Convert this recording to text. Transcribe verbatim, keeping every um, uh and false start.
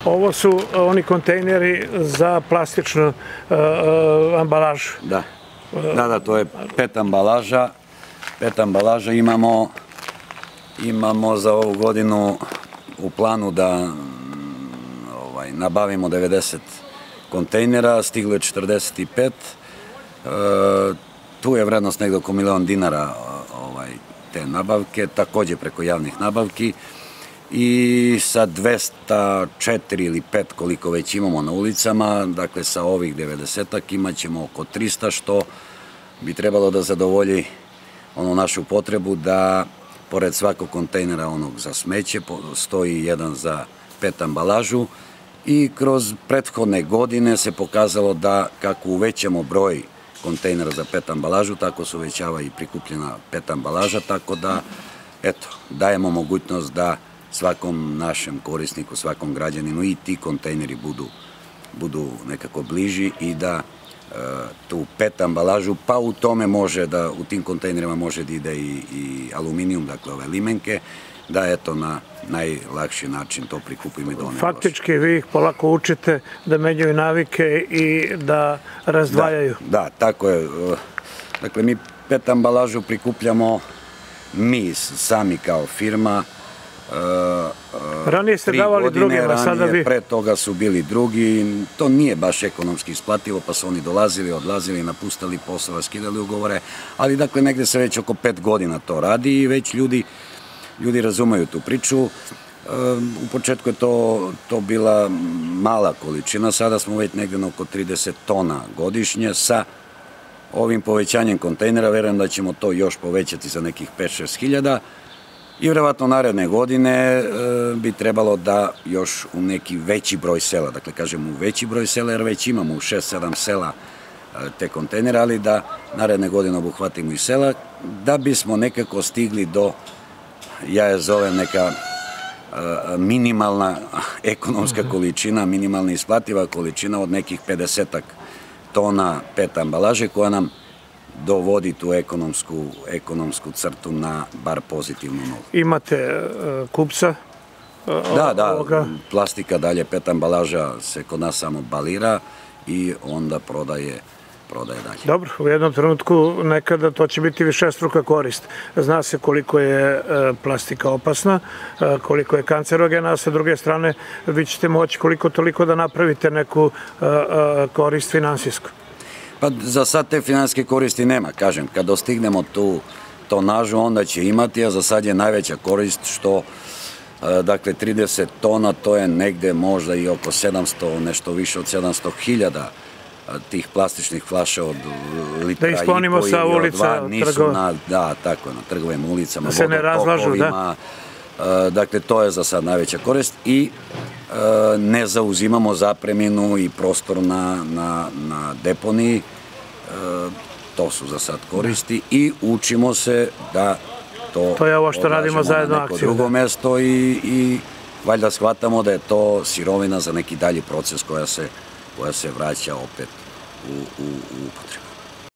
Ovo su oni kontejneri za plastičnu ambalažu. Da, da, da, to je pet ambalaža. Pet ambalaža imamo, imamo za ovu godinu u planu da nabavimo devedeset kontejnera, stiglo je četrdeset pet. Tu je vrednost negde oko milion dinara te nabavke, takođe preko javnih nabavki. I sa dvesta četiri ili pet koliko već imamo na ulicama, dakle sa ovih devedesetak imat ćemo oko trista, što bi trebalo da zadovolji onu našu potrebu da pored svakog kontejnera onog za smeće stoji jedan za pet ambalažu. I kroz prethodne godine se pokazalo da kako uvećamo broj kontejnera za pet ambalažu, tako se uvećava i prikupljena pet ambalaža, tako da, eto, dajemo mogućnost da svakom našem korisniku, svakom građaninu i ti kontejneri budu nekako bliži i da tu pet ambalažu, pa u tome može da, u tim kontejnerima može da ide i aluminijum, dakle ove limenke, da eto na najlakši način to prikupimo i donemo. Faktički vi ih polako učite da menjaju navike i da razdvajaju. Da, tako je. Dakle, mi pet ambalažu prikupljamo mi sami kao firma. Ranije ste davali drugima, sada vi? Pre toga su bili drugi. To nije baš ekonomski isplativo, pa su oni dolazili, odlazili, napustali posao, raskidali ugovore, ali dakle negde se već oko pet godina to radi i već ljudi Ljudi razumeju tu priču. U početku je to bila mala količina, sada smo već negde na oko trideset tona godišnje. Sa ovim povećanjem kontejnera verujem da ćemo to još povećati za nekih pet do šest hiljada i verovatno naredne godine bi trebalo da još u neki veći broj sela, dakle kažem u veći broj sela, jer već imamo u šest sedam sela te kontejnere, ali da naredne godine obuhvatimo i sela, da bismo nekako stigli do, ja je zovem neka minimalna ekonomska količina, minimalna isplativa količina od nekih pedesetak tona pet ambalaže, koja nam dovodi tu ekonomsku crtu na bar pozitivnu nulu. Imate kupca? Da, da, plastika dalje, pet ambalaža se kod nas samo balira i onda prodaje dalje. Dobro, u jednom trenutku nekada to će biti višestruka korist. Zna se koliko je plastika opasna, koliko je kancerogena, a sa druge strane vi ćete moći koliko toliko da napravite neku korist finansijsku. Pa za sad te finansijske koristi nema, kažem. Kad dostignemo tu tonažu, onda će imati, a za sad je najveća korist što, dakle, trideset tona, to je negde možda i oko sedamsto, nešto više od sedamsto hiljada tih plastičnih flaša od litra i po ili od dva nisu na, da, tako je, na trgovim ulicama, vodotokovima. Dakle, to je za sad najveća korist i ne zauzimamo zapreminu i prostor na deponiji. To su za sad koristi i učimo se da to odlažemo na neko drugo mesto i valjda shvatamo da je to sirovina za neki dalji proces koja se vraća opet u upotrebu.